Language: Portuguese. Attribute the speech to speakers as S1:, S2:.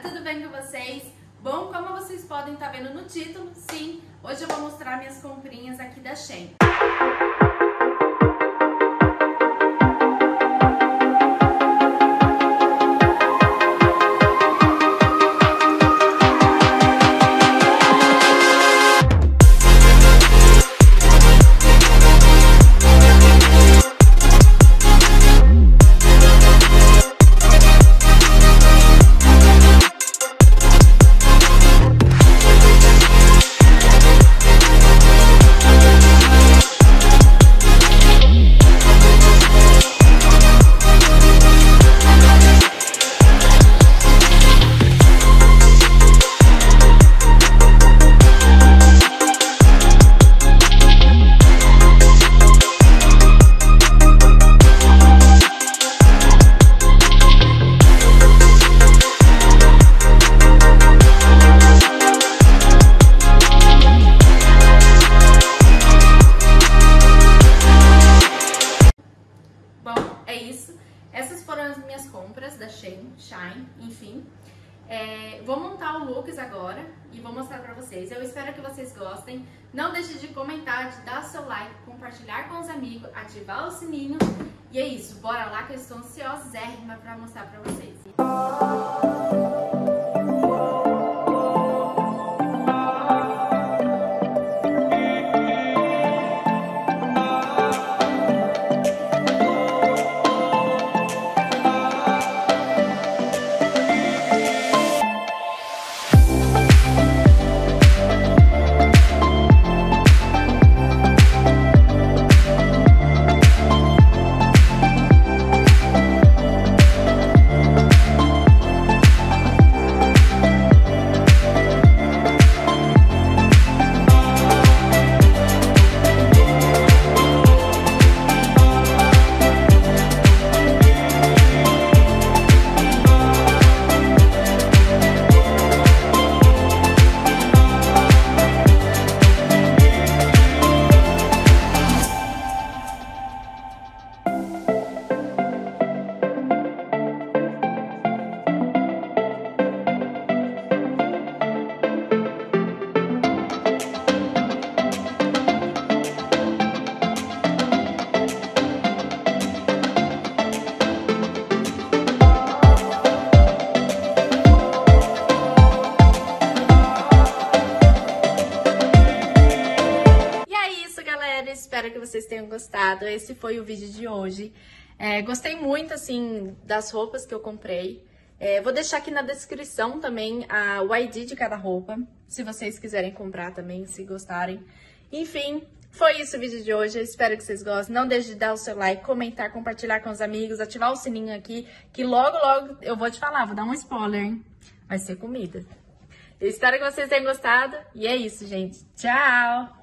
S1: tudo bem com vocês? Bom, como vocês podem estar vendo no título, sim, hoje eu vou mostrar minhas comprinhas aqui da Shein. Essas foram as minhas compras da Shein, enfim. Vou montar o looks agora e vou mostrar pra vocês. Eu espero que vocês gostem. Não deixe de comentar, de dar seu like, compartilhar com os amigos, ativar o sininho. E é isso, bora lá que eu estou ansiosérrima pra mostrar pra vocês. Espero que vocês tenham gostado. Esse foi o vídeo de hoje. Gostei muito, assim, das roupas que eu comprei. Vou deixar aqui na descrição também o ID de cada roupa, se vocês quiserem comprar também, se gostarem. Enfim, foi isso o vídeo de hoje. Eu espero que vocês gostem. Não deixe de dar o seu like, comentar, compartilhar com os amigos, ativar o sininho aqui, que logo, logo eu vou te falar, vou dar um spoiler, hein? Vai ser comida. Eu espero que vocês tenham gostado. E é isso, gente. Tchau!